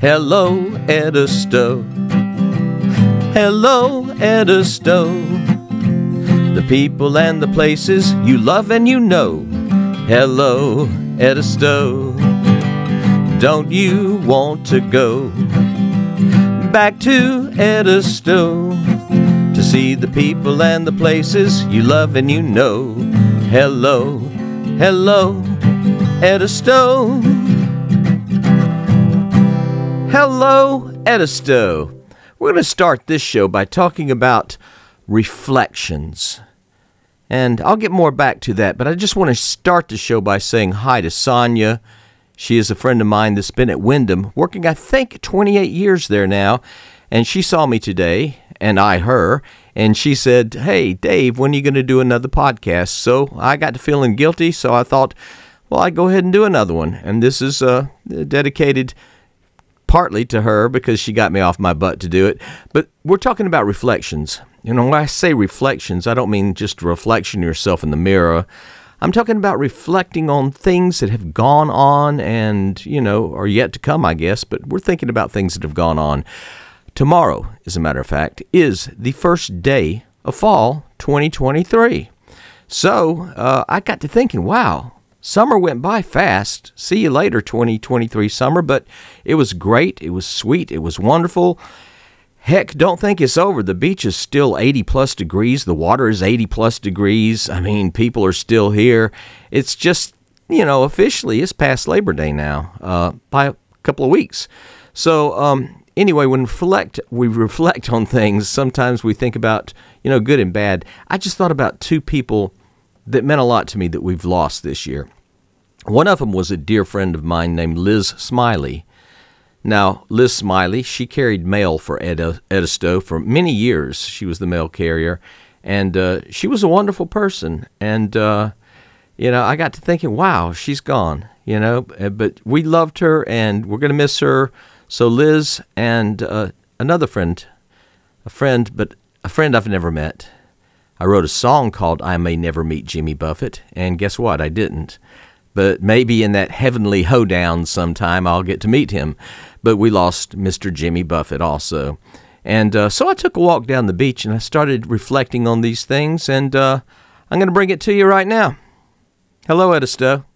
Hello, Edisto. Hello, Edisto. The people and the places you love and you know. Hello, Edisto. Don't you want to go back to Edisto to see the people and the places you love and you know? Hello, hello, Edisto. Hello, Edisto. We're going to start this show by talking about reflections. And I'll get more back to that, but I just want to start the show by saying hi to Sonia. She is a friend of mine that's been at Wyndham, working, I think, 28 years there now. And she saw me today, and I her, and she said, "Hey, Dave, when are you going to do another podcast?" So I got to feeling guilty, so I thought, well, I'd go ahead and do another one. And this is dedicated partly to her because she got me off my butt to do it. But we're talking about reflections. You know, when I say reflections, I don't mean just a reflection of yourself in the mirror. I'm talking about reflecting on things that have gone on and, you know, are yet to come, I guess. But we're thinking about things that have gone on. Tomorrow, as a matter of fact, is the first day of fall 2023. So I got to thinking, wow. Summer went by fast. See you later, 2023 summer, but it was great. It was sweet. It was wonderful. Heck, don't think it's over. The beach is still 80-plus degrees. The water is 80-plus degrees. I mean, people are still here. It's just, you know, officially it's past Labor Day now by a couple of weeks. So anyway, when we reflect on things, sometimes we think about, you know, good and bad. I just thought about two people that meant a lot to me that we've lost this year. One of them was a dear friend of mine named Lizz Smylie. Now, Lizz Smylie, she carried mail for Edisto for many years. She was the mail carrier, and she was a wonderful person. And, you know, I got to thinking, wow, she's gone, you know. But we loved her, and we're going to miss her. So Lizz and another friend, a friend I've never met. I wrote a song called I May Never Meet Jimmy Buffett, and guess what? I didn't. But maybe in that heavenly hoedown sometime I'll get to meet him. But we lost Mr. Jimmy Buffett also. And so I took a walk down the beach and I started reflecting on these things, and I'm going to bring it to you right now. Hello, Edisto.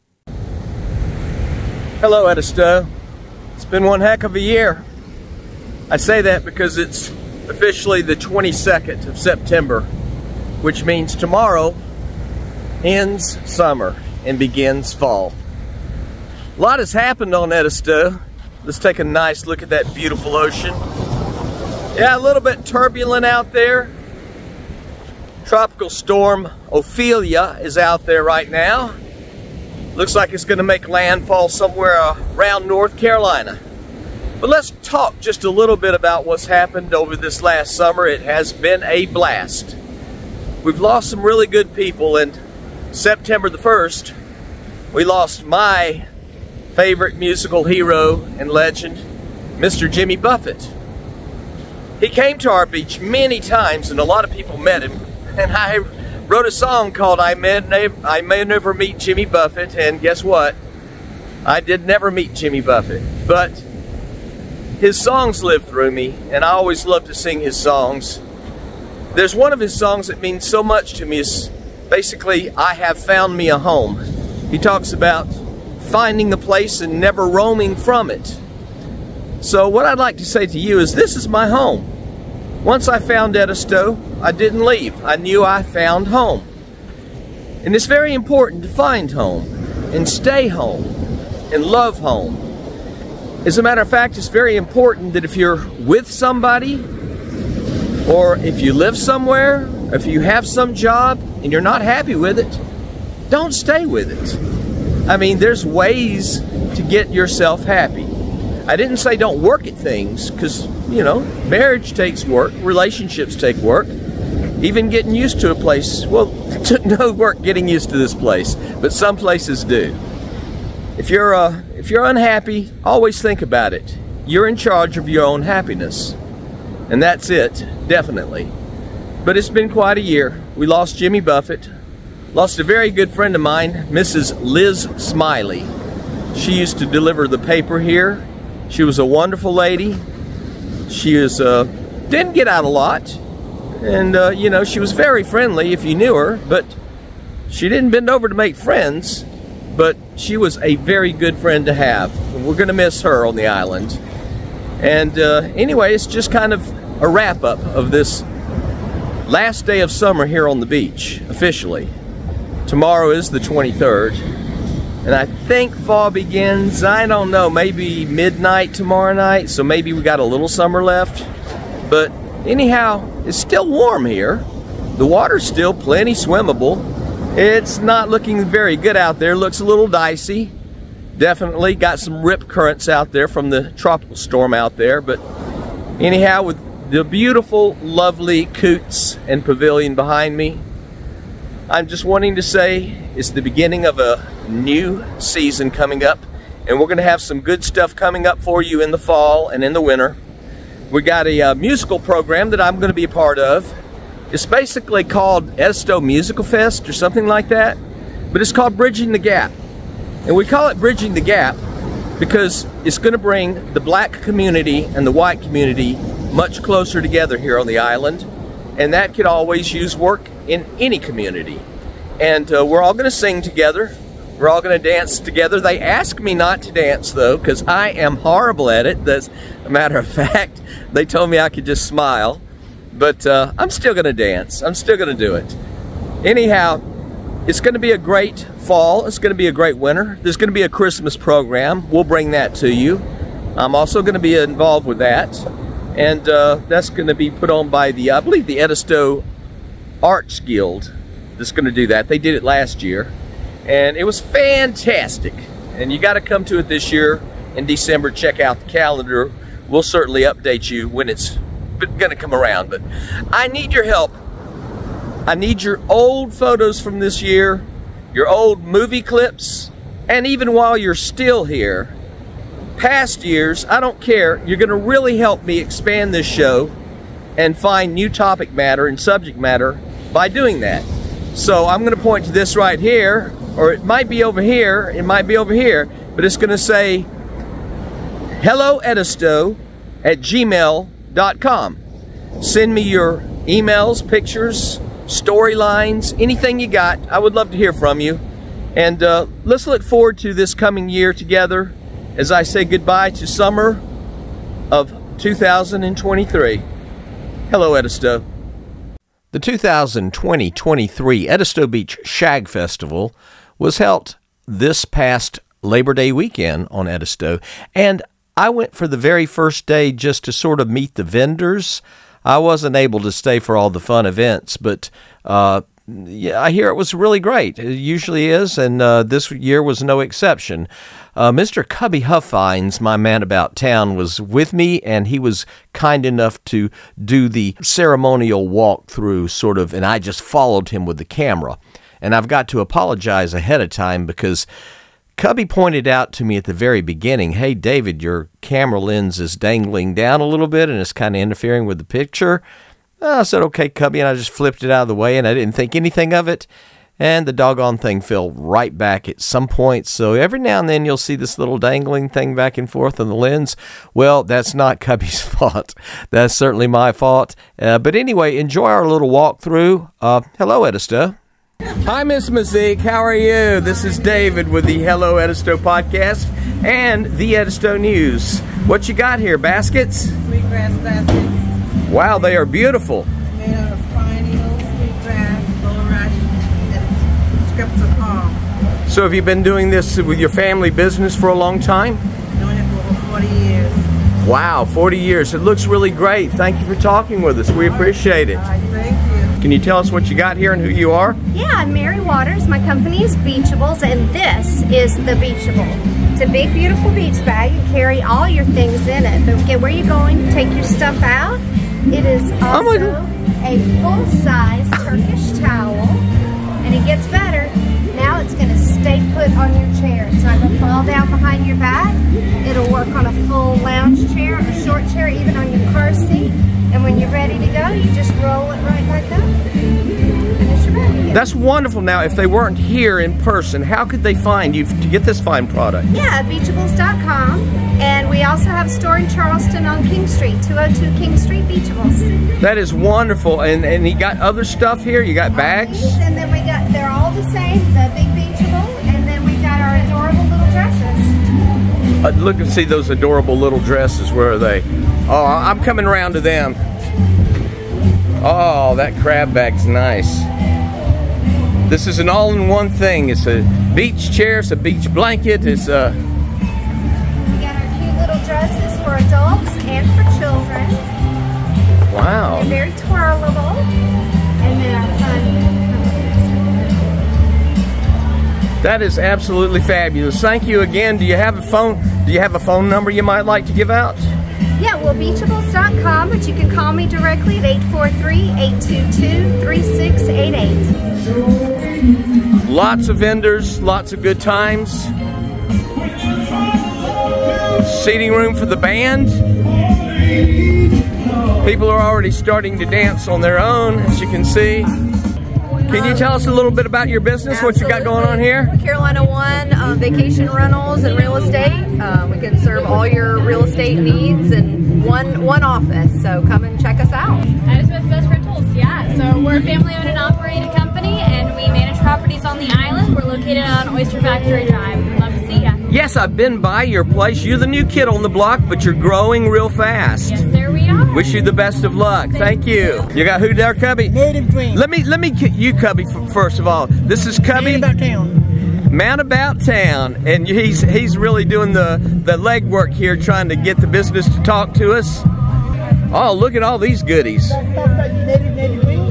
Hello, Edisto. It's been one heck of a year. I say that because it's officially the 22nd of September, which means tomorrow ends summer and begins fall. A lot has happened on Edisto. Let's take a nice look at that beautiful ocean. Yeah, a little bit turbulent out there. Tropical storm Ophelia is out there right now. Looks like it's going to make landfall somewhere around North Carolina. But let's talk just a little bit about what's happened over this last summer. It has been a blast. We've lost some really good people, and September the 1st, we lost my favorite musical hero and legend, Mr. Jimmy Buffett. He came to our beach many times, and a lot of people met him. And I wrote a song called I May Never Meet Jimmy Buffett, and guess what? I did never meet Jimmy Buffett, but his songs live through me, and I always love to sing his songs. There's one of his songs that means so much to me. It's basically, I have found me a home. He talks about finding a place and never roaming from it. So what I'd like to say to you is this is my home. Once I found Edisto, I didn't leave. I knew I found home. And it's very important to find home and stay home and love home. As a matter of fact, it's very important that if you're with somebody, or if you live somewhere, or if you have some job and you're not happy with it, don't stay with it. I mean, there's ways to get yourself happy. I didn't say don't work at things, because, you know, marriage takes work, relationships take work. Even getting used to a place, well, it took no work getting used to this place, but some places do. If you're unhappy, always think about it. You're in charge of your own happiness. And that's it, definitely. But it's been quite a year. We lost Jimmy Buffett, lost a very good friend of mine, Mrs. Lizz Smylie. She used to deliver the paper here She was a wonderful lady. She was, didn't get out a lot. And, you know, she was very friendly if you knew her, but she didn't bend over to make friends. But she was a very good friend to have. We're going to miss her on the island. And anyway, it's just kind of a wrap-up of this last day of summer here on the beach, officially. Tomorrow is the 23rd. And I think fall begins, I don't know, maybe midnight tomorrow night. So maybe we got a little summer left. But anyhow, it's still warm here. The water's still plenty swimmable. It's not looking very good out there. Looks a little dicey. Definitely got some rip currents out there from the tropical storm out there. But anyhow, with the beautiful, lovely Coots and Pavilion behind me, I'm just wanting to say it's the beginning of a new season coming up. And we're going to have some good stuff coming up for you in the fall and in the winter. We got a musical program that I'm going to be a part of. It's basically called Edisto Musical Fest or something like that, but it's called Bridging the Gap. And we call it Bridging the Gap because it's going to bring the black community and the white community much closer together here on the island. And that could always use work in any community. And we're all going to sing together. We're all going to dance together. They ask me not to dance though, because I am horrible at it. That's a matter of fact. They told me I could just smile. But I'm still going to dance. I'm still going to do it. Anyhow, it's going to be a great fall. It's going to be a great winter. There's going to be a Christmas program. We'll bring that to you. I'm also going to be involved with that. And that's going to be put on by the, I believe, the Edisto Arts Guild that's going to do that. They did it last year. And it was fantastic. And you got to come to it this year in December. Check out the calendar. We'll certainly update you when it's going to come around. But I need your help. I need your old photos from this year, your old movie clips, and even while you're still here, past years, I don't care. You're going to really help me expand this show and find new topic matter and subject matter by doing that. So I'm going to point to this right here, or it might be over here, it might be over here, but it's going to say helloedisto@gmail.com. Send me your emails, pictures, storylines, anything you got. I would love to hear from you. And let's look forward to this coming year together as I say goodbye to summer of 2023. Hello, Edisto. The 2020-23 Edisto Beach Shag Festival was held this past Labor Day weekend on Edisto, and I went for the very first day just to sort of meet the vendors. I wasn't able to stay for all the fun events, but yeah, I hear it was really great. It usually is, and this year was no exception. Mr. Cubby Huffines, my man about town, was with me, and he was kind enough to do the ceremonial walkthrough, sort of, and I just followed him with the camera. And I've got to apologize ahead of time because Cubby pointed out to me at the very beginning, hey, David, your camera lens is dangling down a little bit and it's kind of interfering with the picture. I said, okay, Cubby, and I just flipped it out of the way and I didn't think anything of it. And the doggone thing fell right back at some point. So every now and then you'll see this little dangling thing back and forth on the lens. Well, that's not Cubby's fault. That's certainly my fault. But anyway, enjoy our little walkthrough. Hello, Edisto. Hi, Miss Mazik. How are you? This is David with the Hello Edisto podcast and the Edisto News. What you got here? Baskets? Sweetgrass baskets. Wow, they are beautiful. Made out of fine needles, sweetgrass, bulrush, and strips of palm. So have you been doing this with your family business for a long time? Doing it for over 40 years. Wow, 40 years. It looks really great. Thank you for talking with us. We appreciate it. All right, thank you. Can you tell us what you got here and who you are? Yeah, I'm Mary Waters. My company is Beachables, and this is the Beachable. It's a big, beautiful beach bag. You carry all your things in it. But okay, where are you going? Take your stuff out. It is also a full-size Turkish towel, and it gets better. Now it's going to stay put on your chair. It's not going to fall down behind your back. It'll work on a full lounge chair, a short chair, even on your car seat. And when you're ready to go, you just roll it right back up, and it's your bag again. That's wonderful. Now, if they weren't here in person, how could they find you to get this fine product? Yeah, beachables.com. And we also have a store in Charleston on King Street, 202 King Street, Beachables. That is wonderful. And you got other stuff here? You got bags? And then we got, they're all the same, the big Beachable, and then we got our adorable little dresses. Look and see those adorable little dresses. Where are they? Oh, I'm coming around to them. Oh, that crab bag's nice. This is an all-in-one thing. It's a beach chair, it's a beach blanket, it's a... We got our cute little dresses for adults and for children. Wow. They're very twirlable. And then our fun. That is absolutely fabulous. Thank you again. Do you have a phone? Do you have a phone number you might like to give out? Yeah, well, beachables.com, but you can call me directly at 843-822-3688. Lots of vendors, lots of good times. Seating room for the band. People are already starting to dance on their own, as you can see. Can you tell us a little bit about your business, what you got going on here? Carolina One Vacation Rentals and Real Estate. We can serve all your real estate needs in one office, so come and check us out. Edisto Beach Rentals, yeah. So we're a family-owned and operated company, and we manage properties on the island. We're located on Oyster Factory Drive. We'd love to see you. Yes, I've been by your place. You're the new kid on the block, but you're growing real fast. Yes, there we are. Wish you the best of luck. Thank you. You got who there, Cubby? Native Dream. Let me get you, Cubby, first of all. This is Cubby. Man About Town. Man About Town, and he's really doing the legwork here, trying to get the business to talk to us. Oh, look at all these goodies. Talk about your Native Dream.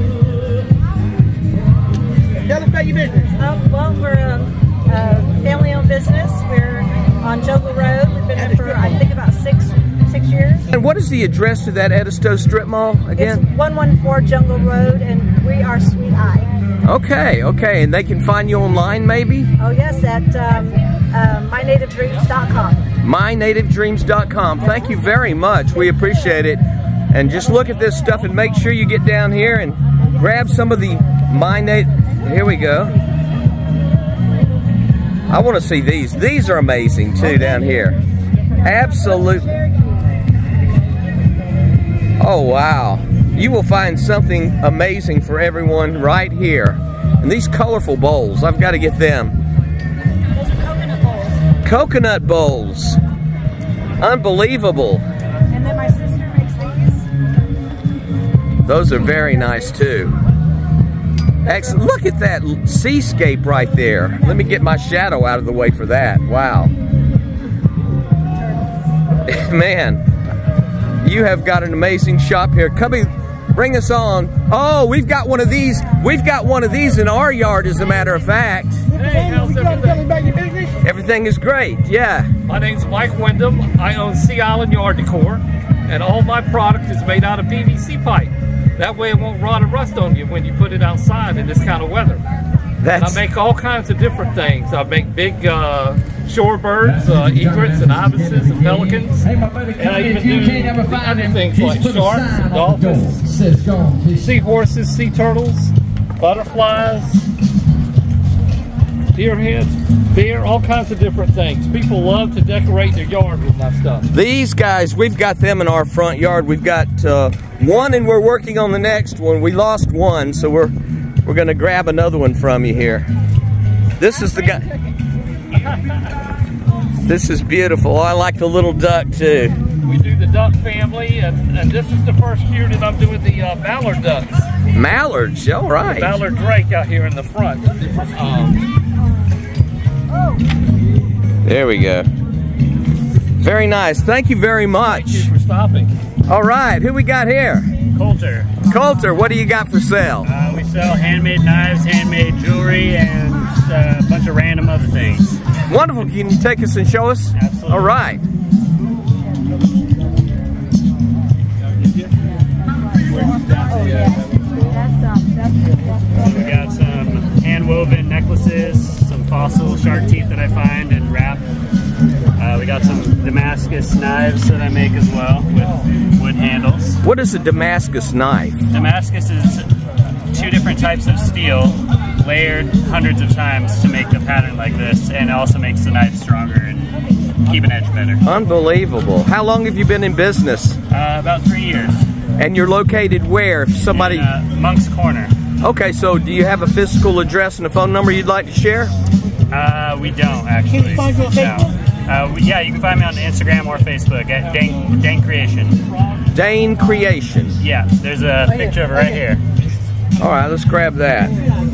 Tell us about your business. Well, we're a family-owned business. We're on Jungle Road. We've been there for, I think, about six years. And what is the address to that Edisto Strip Mall again? It's 114 Jungle Road, and we are Sweet Eye. Okay, and they can find you online, maybe? Oh, yes, at mynativedreams.com. mynativedreams.com. Thank you very much. We appreciate it. And just look at this stuff and make sure you get down here and grab some of the Here we go. I want to see these. These are amazing too down here. Absolutely. Oh, wow. You will find something amazing for everyone right here. And these colorful bowls, I've got to get them. Those are coconut bowls. Coconut bowls. Unbelievable. And then my sister makes these. Those are very nice too. Excellent. Look at that seascape right there. Let me get my shadow out of the way for that. Wow. Man, you have got an amazing shop here. Cubby, bring us on. Oh, we've got one of these. We've got one of these in our yard, as a matter of fact. Hey, how's everything? Everything is great, yeah. My name's Mike Wyndham. I own Sea Island Yard Decor, and all my product is made out of PVC pipe. That way it won't rot or rust on you when you put it outside in this kind of weather. And I make all kinds of different things. I make big shorebirds, egrets and ibises and pelicans. And I even do other things like sharks and dolphins, seahorses, sea turtles, butterflies, deer heads, beer, all kinds of different things. People love to decorate their yard with my stuff. These guys, we've got them in our front yard. We've got one and we're working on the next one. We lost one, so we're going to grab another one from you here. This is the guy. This is beautiful. Oh, I like the little duck too. We do the duck family, and this is the first year that I'm doing the mallard ducks. Mallards, all right. The mallard drake out here in the front. There we go. Very nice. Thank you very much. Thank you for stopping. All right, who we got here? Coulter. Coulter, what do you got for sale? We sell handmade knives, handmade jewelry, and a bunch of random other things. Wonderful. Can you take us and show us? Absolutely. All right. We got some hand-woven necklaces, some fossil shark teeth that I find and wrap. We got some Damascus knives that I make as well with wood handles. What is a Damascus knife? Damascus is two different types of steel layered hundreds of times to make a pattern like this, and it also makes the knife stronger and keep an edge better. Unbelievable. How long have you been in business? About 3 years. And you're located where? If somebody... In, Monk's Corner. Okay, so do you have a physical address and a phone number you'd like to share? We don't, actually. Can you find you on Facebook? Yeah, you can find me on Instagram or Facebook at Dane Creation. Dane Creation. Yeah, there's a picture of it right here. All right, let's grab that.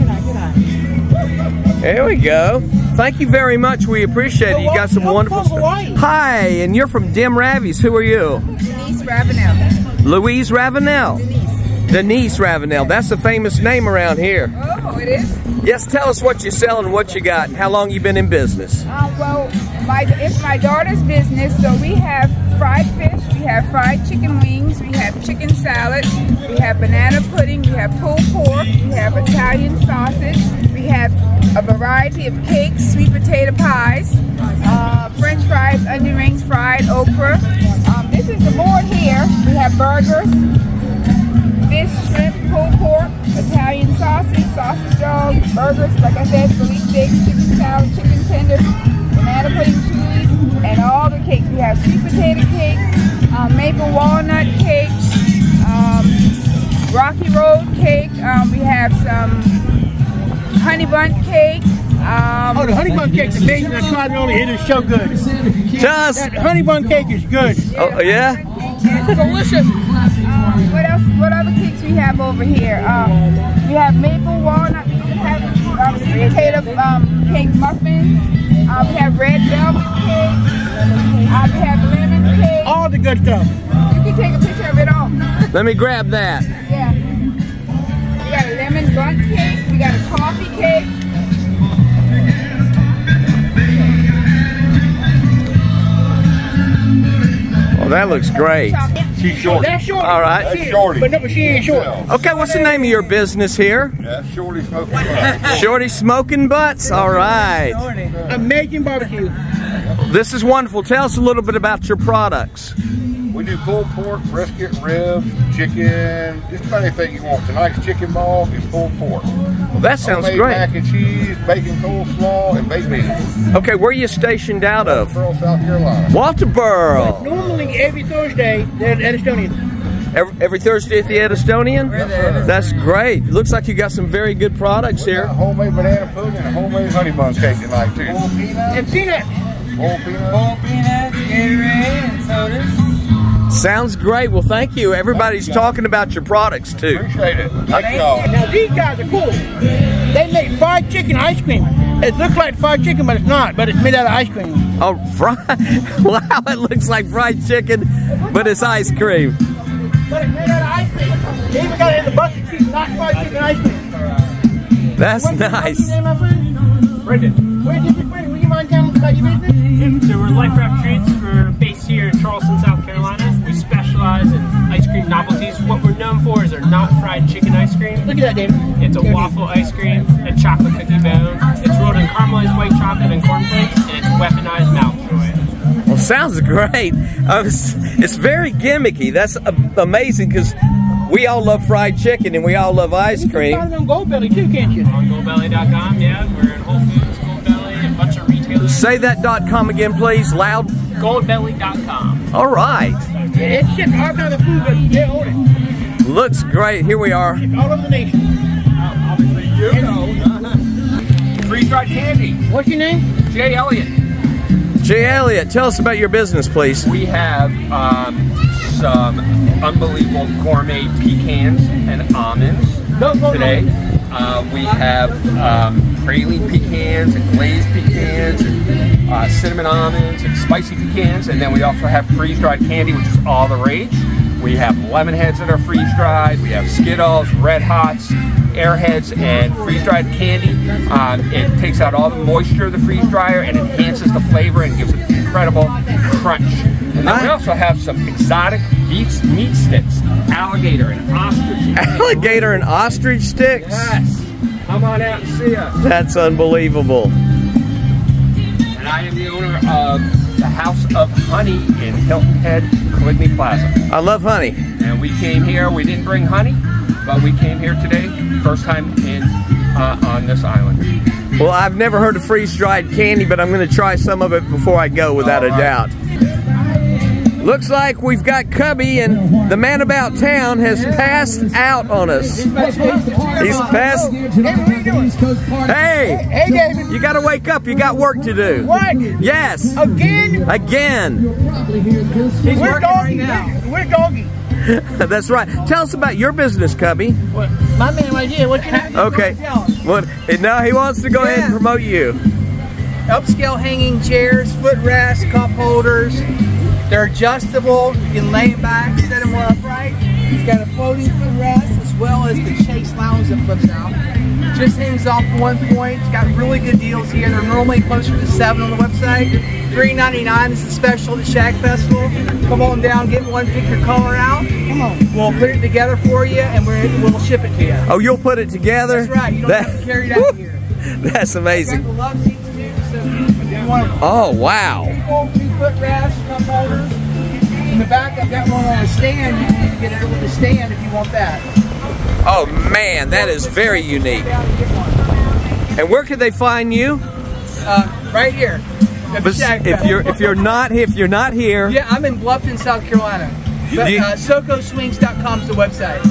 There we go. Thank you very much. We appreciate it. You got some wonderful stuff. Hi, and you're from Dim Ravies. Who are you? Denise Ravenel. Louise Ravenel. Denise Ravenel. That's a famous name around here. Oh, it is? Yes, tell us what you sell and what you got and how long you been in business. Well, it's my daughter's business, so we have fried fish, we have fried chicken wings, we have chicken salad, we have banana pudding, we have pulled pork, we have Italian sausage, we have a variety of cakes, sweet potato pies, French fries, onion rings, fried okra. This is the board here. We have burgers, fish, shrimp, pulled pork, Italian sausage, sausage dogs, burgers, like I said, Philly steaks, chicken salad, chicken tenders, banana pudding, cheese, and all the cakes. We have sweet potato cake, maple walnut cakes, Rocky Road cake. We have some honey bun cake. Oh, the honey bun cake, the bacon, I tried it on it. It is so good. Just That honey bun cake is good. oh yeah. It's delicious. What else? What other cakes we have over here? We have maple walnut. We have sweet potato cake muffins. We have red velvet cake. We have lemon cake. All the good stuff. You can take a picture of it all. Let me grab that. Yeah. We got a lemon bundt cake. We got a coffee cake. Well, that looks great. She's short. That's short. All right. That's Shorty. But no, she ain't short. Okay, what's the name of your business here? That's Shorty Smoking Butts. Shorty Smoking Butts. All right. Amazing barbecue. This is wonderful. Tell us a little bit about your products. We do pulled pork, brisket, ribs, chicken, just about anything you want. Tonight's chicken ball is pulled pork. Well, that sounds Homemade great. mac and cheese, bacon coleslaw, and baked beans. Okay, where are you stationed out of? Pearl, South Carolina. Walterboro. Normally every Thursday, they're at Edistonian. Every Thursday at the Edistonian? That's great. Looks like you got some very good products We here. got homemade banana pudding and a homemade honey bun cake tonight too. And peanuts. Whole peanuts. Gatorade, and sodas. Sounds great. Well, thank you. Everybody's talking about your products too. Appreciate it. Thank y'all. Now these guys are cool. They make fried chicken ice cream. It looks like fried chicken, but it's not. But it's made out of ice cream. Oh, wow, it looks like fried chicken, but it's ice cream. But it's made out of ice cream. They even got it in the bucket cheese, not fried chicken ice cream. That's What's nice. your name, my friend? Brendan. Where's your Brendan? Would you mind telling us about your business? So we're Life Wrap Treats. We're based here in Charleston, South Carolina. We specialize in ice cream novelties. What we're known for is our not fried chicken ice cream. Look at that, David. It's a waffle ice cream and chocolate cookie bone. It's rolled in caramelized white chocolate and cornflakes, and it's weaponized Mountjoy. Well, sounds great. It's very gimmicky. That's amazing because we all love fried chicken and we all love ice cream. You can find it on Goldbelly too, can't you? On goldbelly.com, yeah. We're in Whole Foods, Goldbelly, a bunch of retailers. Say that .com again, please, loud. Goldbelly.com. All right. It's shipped all kinds of food, but they own it. Looks great. Here we are. Shipped all over the nation. Obviously you know. Freeze-dried candy. What's your name? Jay Elliott. Jay Elliott, tell us about your business, please. We have some unbelievable gourmet pecans and almonds today. We have praline pecans and glazed pecans and cinnamon almonds and spicy pecans, and then we also have freeze-dried candy, which is all the rage. We have lemon heads that are freeze-dried. We have Skittles, Red Hots, Airheads, and freeze-dried candy. It takes out all the moisture of the freeze dryer and enhances the flavor and gives it an incredible crunch. And then we also have some exotic meat sticks, alligator and ostrich. Alligator and ostrich sticks? Yes. Come on out and see us. That's unbelievable. And I am the owner of the House of Honey in Hilton Head, Caligny Plaza. I love honey. And we came here, we didn't bring honey, but we came here today, first time in on this island. Well, I've never heard of freeze-dried candy, but I'm going to try some of it before I go, without a doubt. Looks like we've got Cubby, and the man about town has passed out on us. He's passed. Hey, Hey, David. you got to wake up. You got work to do. What? Yes. Again? Again. We're doggy. We're doggy. That's right. Tell us about your business, Cubby. What? My man right here. What you have? Okay. Well, now he wants to go ahead and promote you. Upscale hanging chairs, footrests, cup holders. They're adjustable. You can lay them back, set them more upright. It's got a floating footrest as well as the chase lounge that flips out. Just hangs off one point. It's got really good deals here. They're normally closer to $7 on the website. $3.99 is the special at the Shag Festival. Come on down, get one, pick your color out. Come on. We'll put it together for you and we'll ship it to you. Oh, you'll put it together? That's right. You don't have to carry it out here. That's amazing. Got the love seats too, so if you want Oh, wow. 2-foot rafts, cup holders. In the back, I've got one on a stand. You can get it with a stand if you want that. Oh man, that is very unique. And where can they find you? Right here. If you're not here. Yeah, I'm in Bluffton, South Carolina. But SocoSwings.com is the website.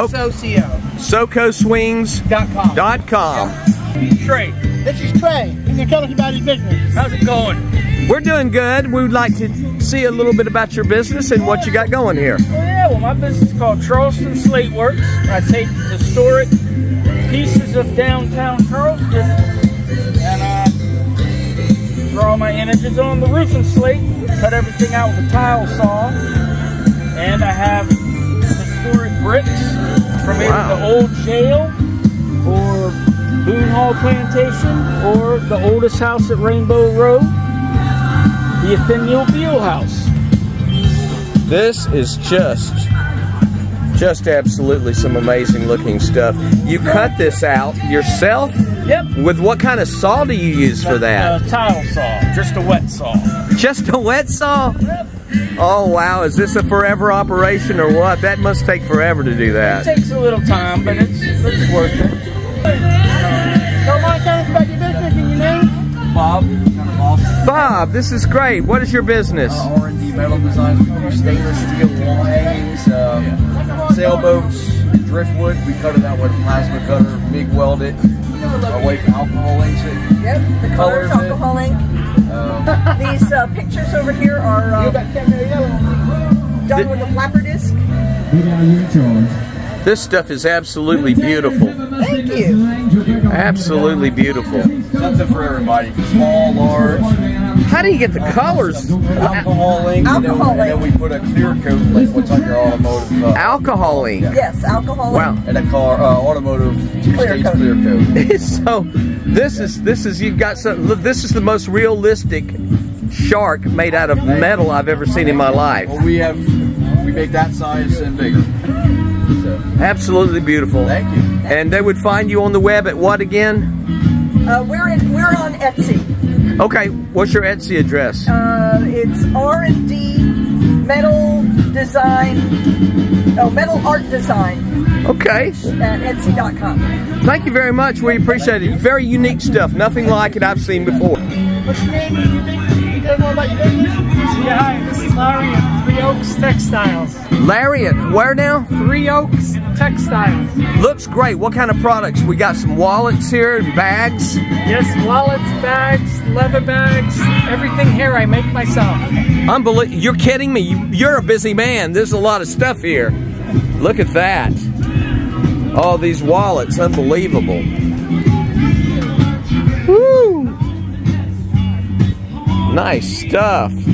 SocoSwings.com. Trey. This is Trey. He's going to tell us about his business. How's it going? We're doing good. We would like to see a little bit about your business and what you got going here. Oh yeah, well my business is called Charleston Slate Works. I take historic pieces of downtown Charleston and draw my images on the roofing slate, cut everything out with a tile saw, and I have historic bricks from either the old jail or Boone Hall Plantation or the oldest house at Rainbow Road, the Athenial Beale House. This is just absolutely some amazing looking stuff. You cut this out yourself? Yep. With what kind of saw do you use for that? A tile saw, just a wet saw. Just a wet saw? Yep. Oh wow, is this a forever operation or what? That must take forever to do that. It takes a little time, but it's worth it. Don't mind telling us about your business and your name? Bob. Bob, this is great. What is your business? R&D metal designs. We do stainless steel wall hangings, sailboats, driftwood. We cut it out with a plasma cutter, MIG weld it, away from alcohol inks it. Yep, the colors alcohol ink. These pictures over here are done with a flapper disc. This stuff is absolutely beautiful. Thank you. Absolutely beautiful. Something for everybody. Small, large. How do you get the colors? Alcohol ink. And then we put a clear coat, like what's on your automotive. Alcohol ink. Yes, alcohol ink. Wow. And a car automotive two-stage clear coat. So this is you've got some. This is the most realistic shark made out of metal I've ever seen in my life. Well, we make that size and bigger. So. Absolutely beautiful. Thank you. And they would find you on the web at what again? We're on Etsy. Okay, what's your Etsy address? It's R&D Metal Design. Oh, Metal Art Design. Okay. At Etsy.com. Thank you very much. We appreciate it. Very unique stuff. Nothing like it I've seen before. What's your name? You guys know about your business? Yeah, hi, this is Larry at Three Oaks Textiles. Larry at where now? Three Oaks Textiles. Looks great. What kind of products? We got some wallets here and bags. Yes, wallets, bags, leather bags, everything here I make myself. Unbelievable. You're kidding me. You're a busy man. There's a lot of stuff here. Look at that. Oh, these wallets. Unbelievable. Woo! Nice stuff. How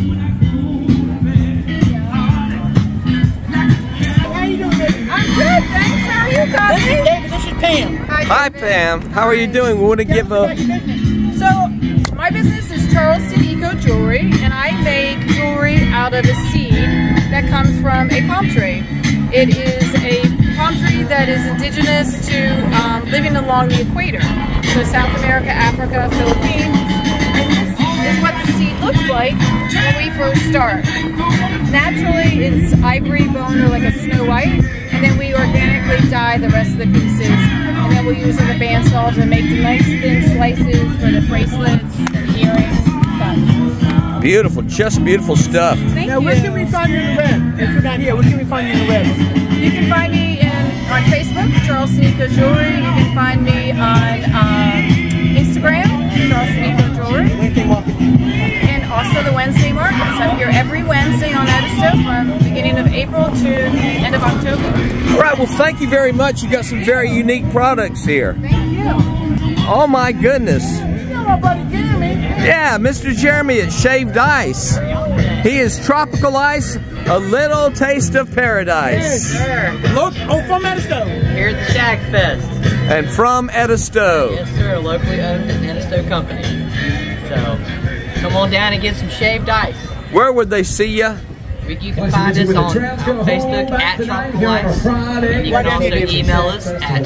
you doing, David? I'm good, thanks. How are you, Cubby? David, this is Pam. Hi, Pam. How are you doing? We want to give a... So, my business is Charleston Eco Jewelry, and I make jewelry out of a seed that comes from a palm tree. It is a palm tree that is indigenous to living along the equator. So South America, Africa, Philippines. And this is what the seed looks like when we first start. Naturally, it's ivory bone or like a snow white, and then we organically dye the rest of the pieces, and then we'll use the bandsaw to make the nice thin slices for the bracelets and earrings and such. Beautiful, just beautiful stuff. Thank you. Where can we find you in the web? If you're not here, where can we find you in the web? You can find me on Facebook, Charleston Eco Jewelry. You can find me on Instagram, Charleston Eco Jewelry. And also the Wednesday markets. I'm here every Wednesday on Edisto from the beginning of April to the end of October. All right, well, thank you very much. You got some very unique products here. Thank you. Oh my goodness. You know my buddy Jeremy. Yeah, Mr. Jeremy at Shaved Ice. He is Tropical Ice, a little taste of paradise. Yes, sir. Look, from Edisto. Here at the Shag Fest. And from Edisto. Yes, sir, a locally owned Edisto company. So, come on down and get some shaved ice. Where would they see you? You can find us on Facebook at Tropical Ice. And you can also email us at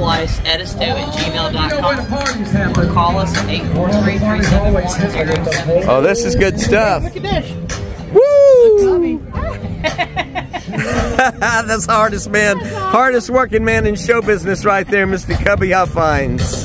tropicaliceedisto@gmail.com or call us at 843-371-07. Oh, this is good stuff. Look at this. Woo! That's the hardest working man in show business right there, Mr. Cubby Huffines.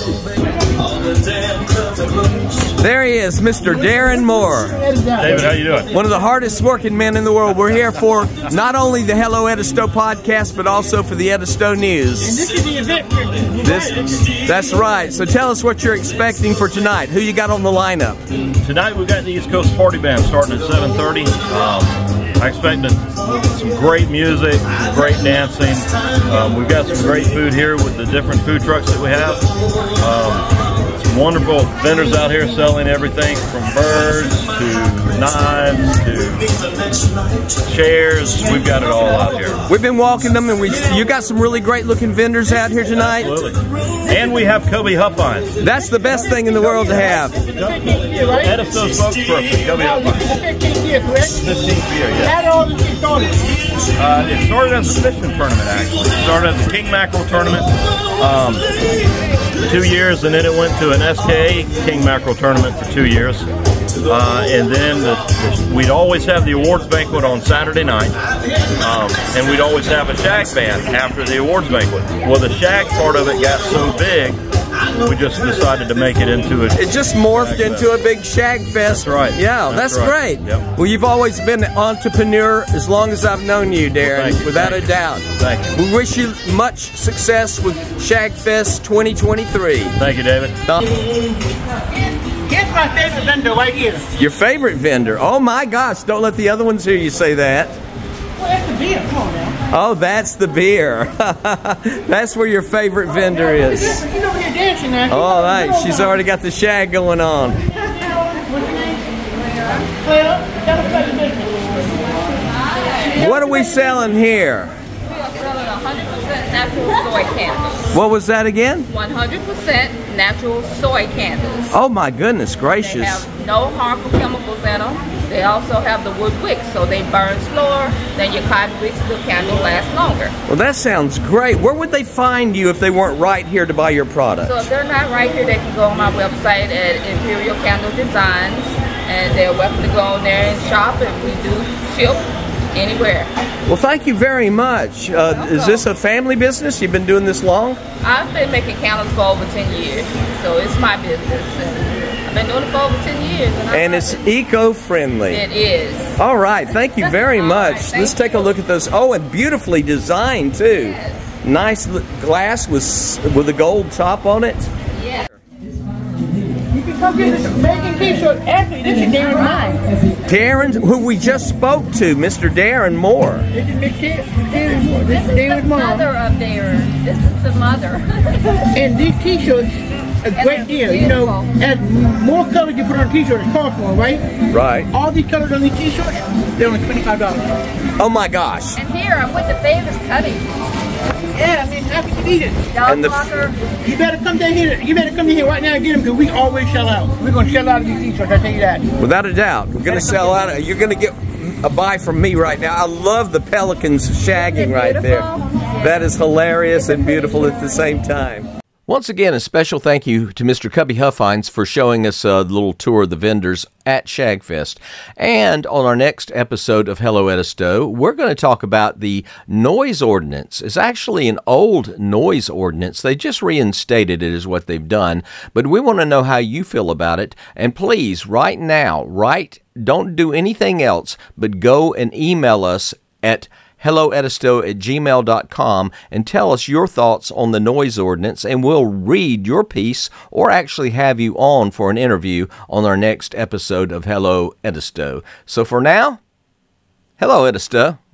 There he is, Mr. Darrin Moore. David, how you doing? One of the hardest working men in the world. We're here for not only the Hello Edisto podcast, but also for the Edisto News. And this is the event. That's right. So tell us what you're expecting for tonight. Who you got on the lineup? Tonight we've got the East Coast Party Band starting at 7:30. I expect some great music, some great dancing. We've got some great food here with the different food trucks that we have. Some wonderful vendors out here selling everything from birds to knives to chairs. We've got it all out here. We've been walking them, and you got some really great looking vendors out here tonight. Absolutely. And we have Cubby Huffines. That's the best thing in the world to have. Edisto spokesperson, Cubby Huffines. 15th year, yes. How did all this get started? It started as a fishing tournament, actually. It started as a king mackerel tournament. 2 years, and then it went to an SKA king mackerel tournament for 2 years. And then we'd always have the awards banquet on Saturday night, and we'd always have a shag band after the awards banquet. Well, the shag part of it got so big, we just decided to make it into It just morphed into a big Shag Fest. That's right. Yeah, that's right. great. Yep. Well, you've always been an entrepreneur as long as I've known you, Darrin, without a doubt. Thank you. We wish you much success with Shag Fest 2023. Thank you, David. Here's my favorite vendor right here. Your favorite vendor? Oh my gosh, don't let the other ones hear you say that. Well, that's the beer. Come on now. Oh, that's the beer. That's where your favorite vendor is. She's over here dancing now. All right, she's already got the shag going on. What's your name? What are we selling here? We are selling 100% natural soy candles. What was that again? 100% natural soy candles. Oh my goodness gracious. They have no harmful chemicals in them. They also have the wood wicks, so they burn slower than your cotton wicks. The candle lasts longer. Well, that sounds great. Where would they find you if they weren't right here to buy your product? So if they're not right here, they can go on my website at Imperial Candle Designs, and they're welcome to go on there and shop, and we do ship anywhere. Well, thank you very much. Is this a family business? You've been doing this long? I've been making candles for over 10 years, so it's my business. I've been doing it for over 10 years. And it's eco-friendly. It is. All right, thank you very much. Right, let's take a look at those. Oh, and beautifully designed too. Yes. Nice glass with a gold top on it. Yeah. You can come get this amazing t-shirt. Actually, this is Darrin Moore. Darrin, who we just spoke to, Mr. Darrin Moore. This is Darrin Moore. This is the mother of Darrin. This is the mother. And these t-shirts, a great deal. You know, as more colors you put on a t-shirt, it costs more, right? Right. All these colors on these t-shirts, they're only $25. Oh my gosh. And here, I'm with the famous Cubby. Yeah, I mean, happy to meet it. Dog walker. You better come down here. You better come in here right now and get them, because we always sell out. We're going to sell out of these t-shirts, I tell you that. Without a doubt. We're going to sell out. You're going to get a buy from me right now. I love the pelicans shagging right there. That is hilarious and beautiful at the same time. Once again, a special thank you to Mr. Cubby Huffines for showing us a little tour of the vendors at Shag Fest. And on our next episode of Hello Edisto, we're going to talk about the noise ordinance. It's actually an old noise ordinance. They just reinstated it is what they've done. But we want to know how you feel about it. And please, right now, don't do anything else, but go and email us at helloedisto@gmail.com and tell us your thoughts on the noise ordinance, and we'll read your piece or actually have you on for an interview on our next episode of Hello Edisto. So for now, hello Edisto.